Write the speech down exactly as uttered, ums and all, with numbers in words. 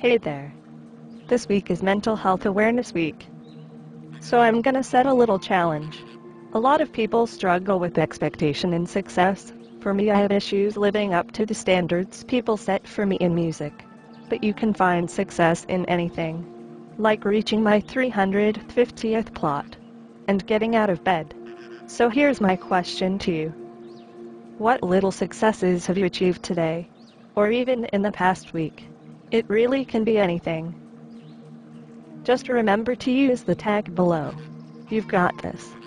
Hey there. This week is Mental Health Awareness Week. So I'm gonna set a little challenge. A lot of people struggle with expectation and success. For me, I have issues living up to the standards people set for me in music. But you can find success in anything. Like reaching my three hundred fiftieth plot. And getting out of bed. So here's my question to you. What little successes have you achieved today? Or even in the past week? It really can be anything. Just remember to use the tag below. You've got this.